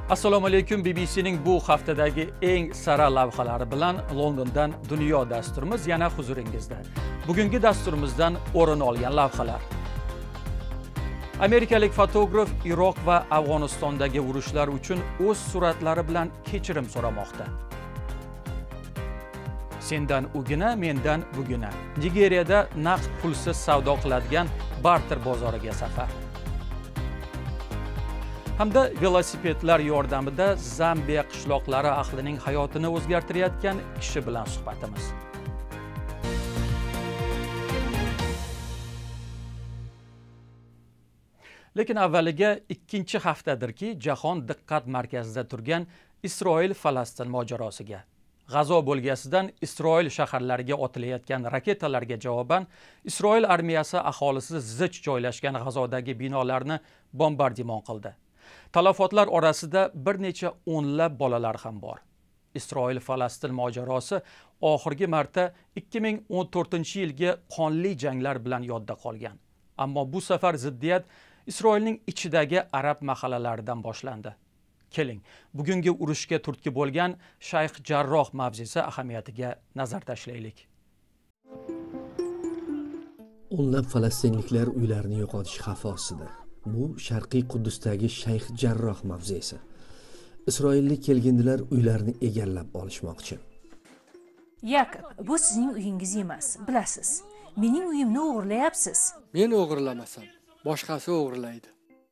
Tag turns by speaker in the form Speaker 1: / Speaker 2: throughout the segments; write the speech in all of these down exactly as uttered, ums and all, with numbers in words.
Speaker 1: Assalomu alaykum. B B C'ning bu haftadagi eng sara lavhalari bilan Londondan dunyo dasturimiz yana huzuringizda. Bugungi dasturimizdan o'rin olgan lavhalar. Amerikalik fotograf Iroq va Afg'onistondagi urushlar uchun o'z suratlari bilan kechirim so'ramoqda. Sendan ugina, mendan bugina. Nigeriyada naqd pulsiz savdo qiladigan barter bozoriga safar. Hamda velosipedlar yordamida Zambiya qishloqlari ahlining hayotini o'zgartirayotgan kishi bilan suhbatimiz. Lekin avvaliga ikkinchi haftadirki, jahon diqqat markazida turgan Isroil-Falastin mojarosiga. G'azo bo'lgasidan Isroil shaharlariga otilayotgan raketalarga javoban Isroil armiyasi aholisi zich joylashgan G'azodagi binolarni bombardimon qildi. Talafotlar orasida bir necha o'nlab bolalar ham bor. Isroil-Falastin mojarosi oxirgi marta ikki ming o'n to'rtinchi yilgi qonli janglar bilan yodda qolgan. Ammo bu safar ziddiyat Isroilning ichidagi arab mahallalaridan boshlandi. Keling, bugungi urushga turtki bo'lgan Shayx Jarroh mavzesi ahamiyatiga nazar tashlaylik.
Speaker 2: O'nlab falastinliklar uylarini yo'qotish xavfi ostida. Bu Sharqiy Quddusdagi Shayx Jarroh mavzesi. Isroillik kelgindilar uylarini egallab olishmoqchi.
Speaker 3: Yakov, bu sizning uyingiz emas, bilasiz. Mening uyimni o'g'irlayapsiz.
Speaker 4: Men o'g'irlamasam, boshqasi o'g'irlaydi.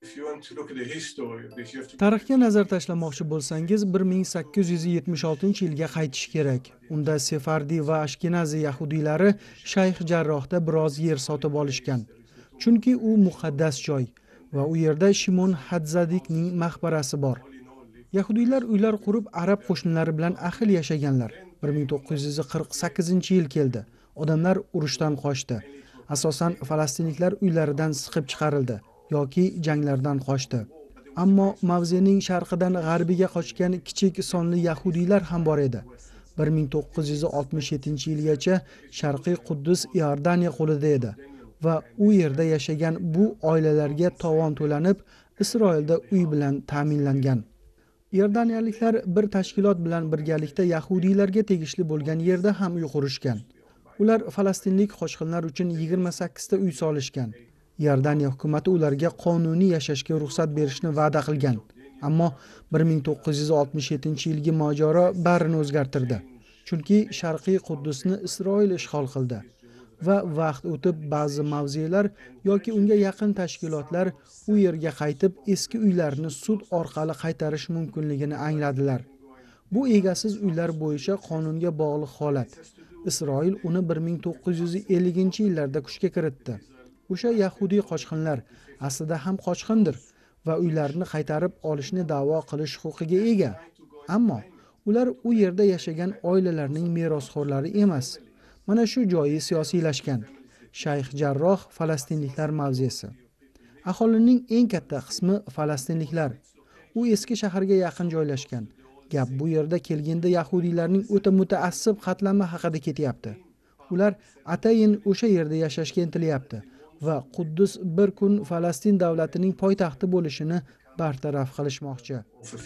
Speaker 5: Tarixga nazar tashlamoqchi bo'lsangiz, bir ming sakkiz yuz yetmish oltinchi yilga qaytish kerak. Unda Sefardi va Ashkenazi yahudiylari Shayx Jarrohda biroz yer sotib olishgan. Chunki u muqaddas joy va u yerda Shimon Hadzadikning maqbarasi bor. Yahudiylar uylar qurib arab qo'shnilari bilan ahil yashaganlar. bir ming to'qqiz yuz qirq sakkizinchi yil keldi. Odamlar urushdan qochdi. Asosan falastinliklar uylaridan siqib chiqarildi yoki janglardan qochdi. Ammo mavzening sharqidan g'arbiga qochgan kichik sonli yahudiylar ham bor edi. bir ming to'qqiz yuz oltmish yettinchi yilgacha Sharqiy Quddus Iordaniya qo'lida edi va u yerda yashagan bu oilalarga tovon to'lanib, Isroilda uy bilan ta'minlangan. Iordaniyaliklar bir tashkilot bilan birgalikda yahudiylarga tegishli bo'lgan yerda ham uy qurishgan. Ular falastinlik qochqinlar uchun yigirma sakkizta uy solishgan. Iordaniya hukumatı ularga qonuniy yashashga ruxsat berishni va'da qilgan. Ammo bir ming to'qqiz yuz oltmish yettinchi yilgi mojaro barini o'zgartirdi. Chunki Sharqiy Quddusni Isroil ishg'ol qildi va vaqt o'tib ba'zi mavzelar yoki unga yaqin tashkilotlar u yerga qaytib eski uylarni sud orqali qaytarish mumkinligini angladilar. Bu egasiz uylar bo'yicha qonunga bog'liq holat. Isroil uni bir ming to'qqiz yuz ellinchi yillarda kuchga kiritdi. O'sha yahudiy qochqinlar aslida ham qochqindir va uylarni qaytarib olishni da'vo qilish huquqiga ega. Ammo ular u yerda yashagan oilalarning merosxo'rlari emas. Mana shu joyi siyosiylashgan. Shayx Jarroh falastinliklar mavzesi. Aholining eng katta qismi falastinliklar. U eski shaharga yaqin joylashgan. Gap bu yerda kelganda yahudiylarning o'ta mutaassib qatlami haqida ketyapti. Ular atayin o'sha yerda yashashga intilyapti va Quddus bir kun Falastin davlatining poytaxti bo'lishini bartaraf qilishmoqchi.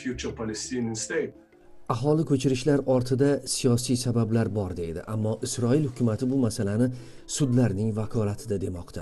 Speaker 2: Aholi ko'chirishlar ortida siyosiy sabablar bor deydi, ammo Isroil hukumatı bu masalani sudlarning vakolatida demoqda.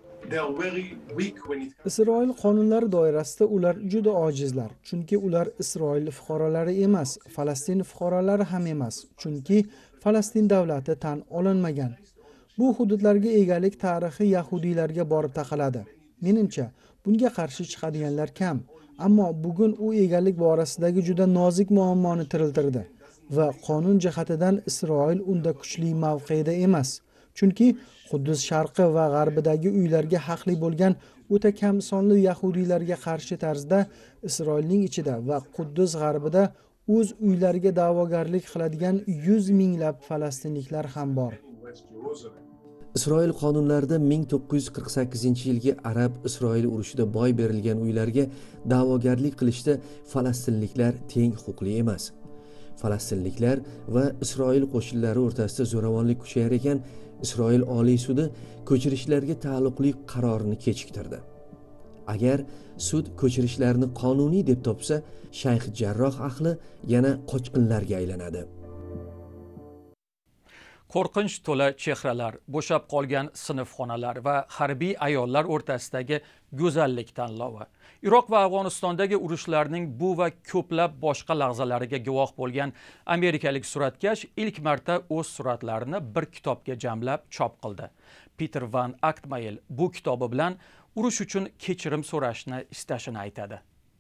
Speaker 5: Isroil qonunlari doirasida ular juda ojizlar, chunki ular Isroil fuqarolari emas, Falastin fuqarolari ham emas, chunki Falastin davlati tan olinmagan. Bu hududlarga egalik tarixi yahudiylarga borib taqaladi. Menimcha, bunga qarshi chiqadiganlar kam, ammo bugun u egalik borasidagi juda nozik muammoni tiriltirdi va qonun jihatidan Isroil unda kuchli mavqeda emas. Chunki Quddus sharqi va g'arbidagi uylarga haqli bo'lgan o'ta kam sonli yahudiylarga qarshi tarzda Isroilning ichida va Quddus g'arbida o'z uylariga da'vogarlik qiladigan yuz minglab falastinliklar ham bor.
Speaker 2: Isroil qonunlarida ming to'qqiz yuz qirq sakkizinchi yilgi Arab-Isroil urushida boy berilgan uylarga da'vogarlik qilishda falastinliklar teng huquqli emas. Falastinliklar va Isroil qo'shinlari o'rtasida zo'ravonlik kuchayar ekan, Isroil Oliy sudi ko'chirishlarga taalluqli qarorini kechiktirdi. Agar sud ko'chirishlarni qonuniy deb topsa, Shayx Jarroh ahli yana qochqinlarga aylanadi.
Speaker 1: Qo'rqinch to'la chehralar, bo'shab qolgan sinfxonalar va harbiy ayollar o'rtasidagi go'zallik tanlovi. Iroq va Afg'onistondagi urushlarning bu va ko'plab boshqa lahzalariga guvoh bo'lgan amerikalik suratkash ilk marta o'z suratlarini bir kitobga jamlab chop qildi. Peter Van Aktmayl bu kitobi bilan urush uchun kechirim so'rashni istashini aytadi.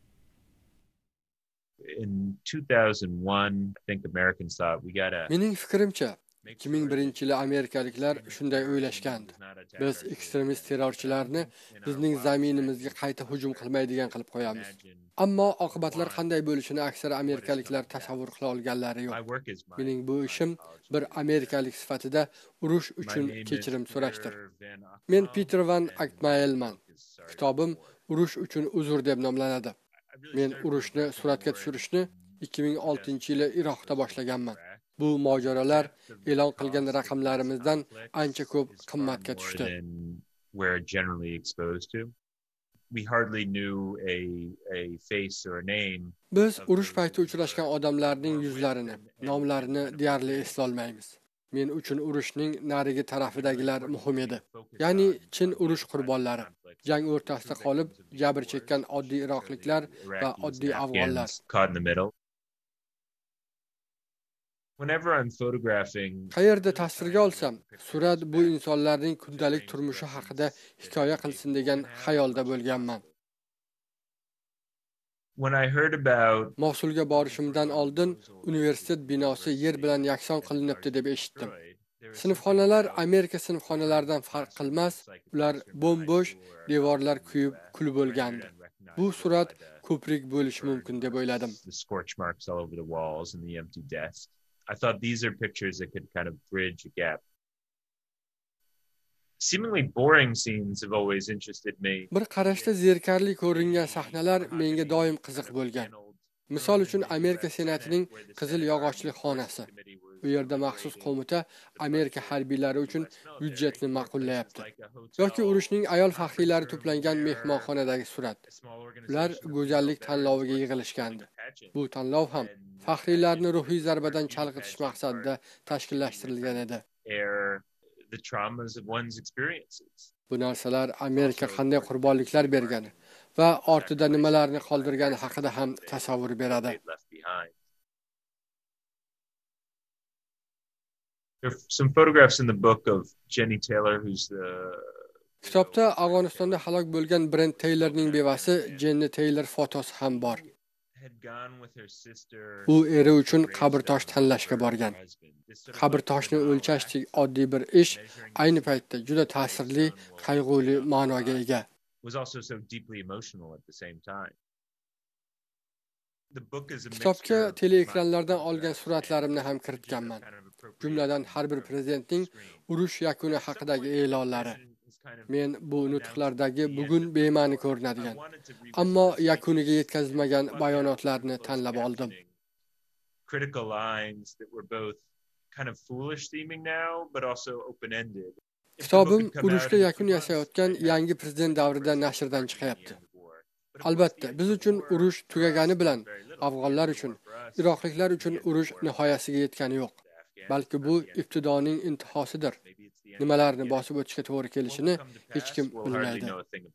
Speaker 4: Mening fikrimcha, ikki ming birinchi yili amerikaliklar shunday o'ylashgandi. Biz ekstremist terrorchilarni bizning zaminimizga qayta hujum qilmaydigan qilib qo'yamiz. Ammo oqibatlar qanday bo'lishini aksar amerikaliklar tasavvur qila olganlari yo'q. Mening bu ishim bir amerikalik sifatida urush uchun kechirim so'rashdir. Men Peter Van Aktmaylman. Kitobim urush uchun uzr deb nomlanadi. Men urushni suratga tushirishni ikki ming oltinchi yili Iroqda boshlaganman. Bu mojarolar e'lon qilgan raqamlarimizdan ancha ko'p qimmatga tushdi. Biz urush payti uchrashgan odamlarning yuzlarini, nomlarini deyarli eslolmaymiz. Men uchun urushning narigi tarafidagilar muhim edi. Ya'ni chin urush qurbonlari, jang o'rtasida qolib jabr chekkan oddiy iroqliklar va oddiy afg'onlar. Qayerda tasvirga olsam, surat bu insonlarning kundalik turmushi haqida hikoya qilsin degan xayolda bo'lganman. Mosulga borishimdan oldin universitet binosi yer bilan yakson qilinibdi deb eshitdim. Sinfxonalar Amerika sinfxonalaridan farq qilmas, ular bo'm-bo'sh, devorlar kuyib, kul bo'lgandi. Bu surat ko'prik bo'lishi mumkin deb o'yladim.
Speaker 6: I thought these are pictures that could kind of bridge a gap. Seemingly boring scenes have always interested me.
Speaker 4: Bir qarashda zerikarli ko'ringan sahnalar menga doim qiziq bo'lgan. Misol uchun Amerika Senatining qizil yog'ochli xonasi. Bu yerda maxsus qo'mita Amerika harbiylari uchun byudjetni ma'qullayapti. Yoki urushning ayol faxriylari to'plangan mehmonxonadagi surat. Ular go'zallik tanloviga yig'ilishgandi. Bu tanlov ham faxriylarni ruhiy zarbadan chalg'itish maqsadida tashkillashtirilgan edi. Bu narsalar Amerika qanday qurbonliklar bergani va ortida nimalarni qoldirgani haqida ham tasavvur beradi.
Speaker 6: Some photographs in the book of Jenny Taylor, who's the
Speaker 4: Kitobda Afg'onistonda halok bo'lgan Brent Taylorning bevasi Jenny Taylor fotosi ham bor. U eri uchun qabrtosh tanlashga borgan. Qabrtoshni o'lchash oddiy bir ish, ayni paytda juda ta'sirli, qayg'uli ma'noga ega. Kitobga teleekranlardan olgan suratlarimni ham kiritganman. Jumladan har bir prezidentning urush yakuni haqidagi e'lonlari. Men bu nutqlardagi bugun bema'ni ko'rinadigan, ammo yakuniga yetkazilmagan bayonotlarni tanlab oldim. Kitobim urushga yakun yasayotgan yangi prezident davrida nashrdan chiqyapti. Albatta, biz uchun urush tugagani bilan afg'onlar uchun, iroqliklar uchun urush nihoyasiga yetgani yo'q. Balki bu ibtidoning intihosidir. Nimalarni bosib o'tishga to'g'ri kelishini hech kim bilmaydi.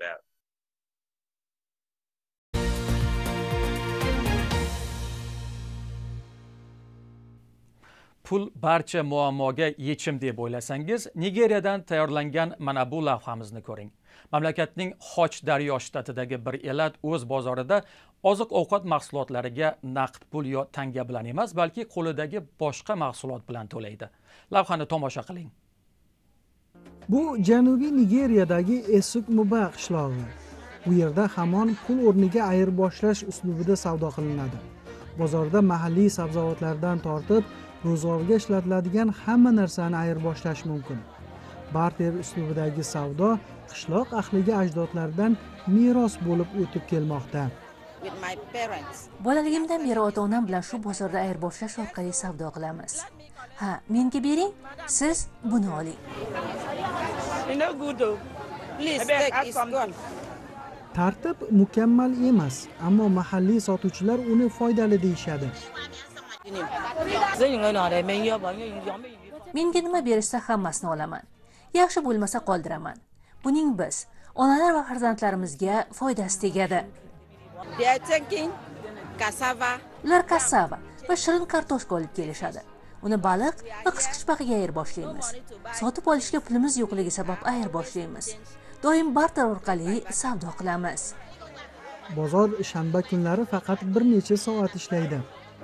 Speaker 1: Pul barcha muammoga yechim deb o'ylasangiz, Nigeriyadan tayyorlangan mana bu lavhamizni ko'ring. Mamlakatning Xoch daryo shtatidagi bir elat o'z bozorida oziq-ovqat mahsulotlariga naqd pul yo tanga bilan emas, balki qo'lidagi boshqa mahsulot bilan to'laydi. Lavhani tomosha qiling.
Speaker 5: Bu Janubiy Nigeriyadagi Esuk Muba qishlog'i. Bu yerda hamon pul o'rniga ayirboshlash uslubida savdo qilinadi. Bozorda mahalliy sabzavotlardan tortib ro'zg'orga ishlatiladigan hamma narsani ayirboshlash mumkin. Barter uslubidagi savdo qishloq ahliga ajdodlardan meros bo'lib o'tib kelmoqda.
Speaker 3: Bolaligimdan beri ota-onam bilan shu bozorda ayirboshlash orqali savdo qilamiz. Ha, menga bering, siz buni oling.
Speaker 5: Tartib mukammal emas, ammo mahalliy sotuvchilar uni foydali deyishadi.
Speaker 3: Menga nima berishsa hammasini olaman. Yaxshi bo'lmasa qoldiraman. Buning biz, onalar va farzandlarimizga foydasi tegadi. Ular kassava va shirin kartoshka olib kelishadi. Uni baliq va qisqichbaqaga ayir boshlaymiz. Sotib olishga pulimiz yo'qligi sabab ayir boshlaymiz. Doim barter orqali savdo qilamiz.
Speaker 5: Bozor shanba kunlari faqat bir necha soat ishlaydi.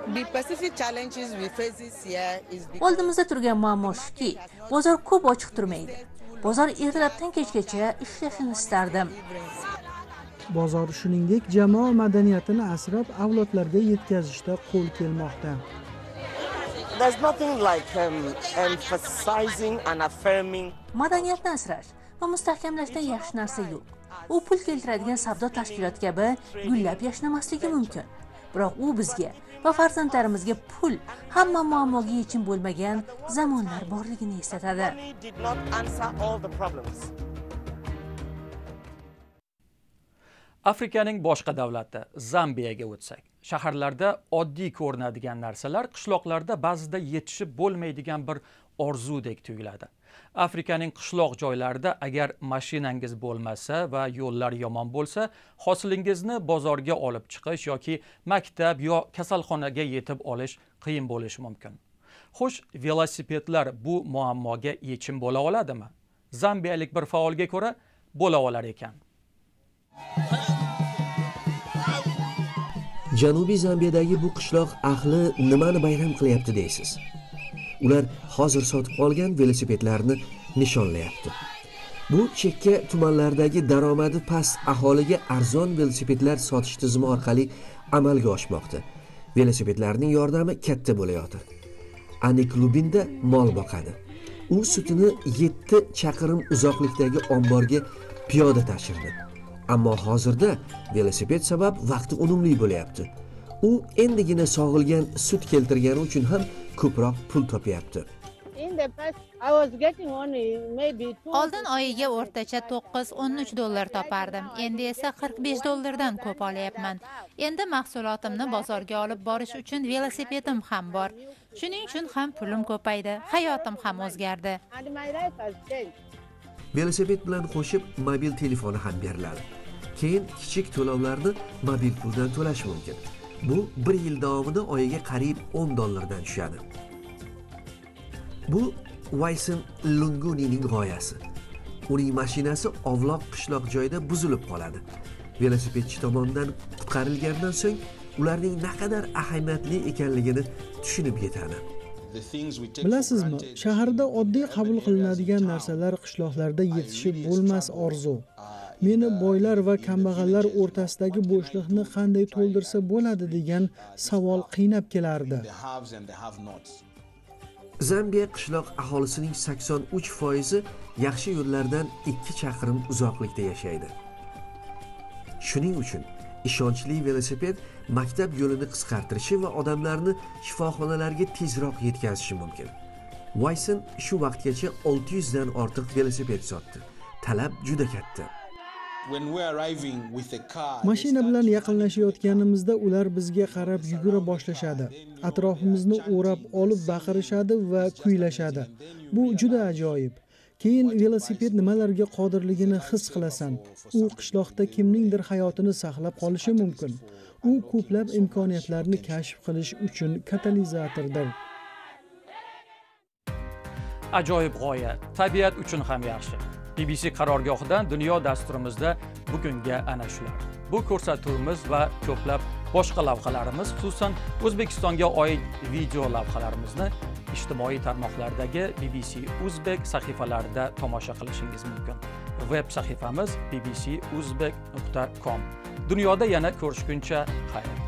Speaker 3: Oldimizda turgan muammo shuki, bozor ko'p ochiq turmaydi. Bozor ertalabdan kechgacha ishlashini istardim.
Speaker 5: Bozor shuningdek jamoa madaniyatini asrab avlodlarga yetkazishda qo'l kelmoqda.
Speaker 3: Madaniyatni asrash va mustahkamlashdan yaxshi narsa yo'q. U pul keltiradigan savdo tashkiloti kabi gullab yashnamasligi mumkin. Biroq u bizga va farzandlarimizga pul hamma muammoga yechim bo'lmagan zamonlar borligini eslatadi.
Speaker 1: Afrikaning boshqa davlati Zambiyaga o'tsak, shaharlarda oddiy ko'rinadigan narsalar qishloqlarda ba'zida yetishib bo'lmaydigan bir orzudek tuyuladi. Afrikaning qishloq joylarida agar mashinangiz bo'lmasa va yo'llar yomon bo'lsa, hosilingizni bozorga olib chiqish yoki maktab yo kasalxonaga yetib olish qiyin bo'lishi mumkin. Xo'sh, velosipedlar bu muammoga yechim bo'la oladimi? Zambiyalik bir faolga ko'ra, bo'la olar ekan.
Speaker 2: Janubiy Zambiyadagi bu qishloq ahli nimani bayram qilyapti deysiz? Ular hozir sotib olgan velosipedlarni nishonlayapti. Bu chekka tumanlardagi daromadi past aholiga arzon velosipedlar sotish tizimi orqali amalga oshmoqda. Velosipedlarning yordami katta bo'layotir. Aniklubinda mol boqadi. U sutini yetti chaqirim uzoqlikdagi omborga piyoda tashirdi. Ammo hozirda velosiped sabab vaqti unumli bo'layapti. U endigina sog'ilgan sut keltirgani uchun ham ko'proq pul topyapti.
Speaker 7: Oldin oyiga o'rtacha to'qqiz o'n uch dollar topardim. Endi esa qirq besh dollardan ko'p olyapman. Endi mahsulotimni bozorga olib borish uchun velosipedim ham bor. Shuning uchun ham pulim ko'paydi, hayotim ham o'zgardi.
Speaker 2: Velosiped bilan qo'shib mobil telefoni ham beriladi. Keyin kichik to'lovlarni mobil puldan to'lash mumkin. Bu bir yil davomida oyiga qariyb o'n dollardan tushadi. Bu Wayson Lungunining g'oyasi. Uning mashinasi ovloq qishloq joyda buzilib qoladi. Velosipedchi tomonidan qutqarilgandan so'ng ularning naqadar ahamiyatli ekanligini tushunib yetadi.
Speaker 5: Bilasizmi, shaharda oddiy qabul qilinadigan narsalar qishloqlarda yetishib bo'lmas orzu. Meni boylar va kambag'allar o'rtasidagi bo'shliqni qanday to'ldirsa bo'ladi degan savol qiynab kelardi.
Speaker 2: Zambiya qishloq aholisining sakson uch foizi yaxshi yo'llardan ikki chaqirim uzoqlikda yashaydi. Shuning uchun ishonchli velosiped maktab yo'lini qisqartirishi va odamlarni shifoxonalarga tezroq yetkazishi mumkin. Wayson shu vaqtgacha olti yuz dan ortiq velosiped sotdi. Talab juda katta.
Speaker 5: Mashina bilan yaqinlashayotganimizda ular bizga qarab yugura boshlashadi. Atrofimizni o'rab olib baqirishadi va kuylashadi. Bu juda ajoyib. Keyin velosiped nimalarga qodirligini his qilasan. U qishloqda kimningdir hayotini saqlab qolishi mumkin. U ko'plab imkoniyatlarni kashf qilish uchun katalizatordir.
Speaker 1: Ajoyib g'oya, tabiat uchun ham yaxshi. B B C qarorgohidan dunyo dasturimizda bugunga ana shular. Bu ko'rsatuvimiz va ko'plab boshqa lavhalarimiz, xususan O'zbekistonga oid video lavhalarimizni ijtimoiy tarmoqlardagi B B C Uzbek sahifalarida tomosha qilishingiz mumkin. Web sahifamiz b b c uzbek nuqta com. Dunyoda yana ko'rishguncha xayr.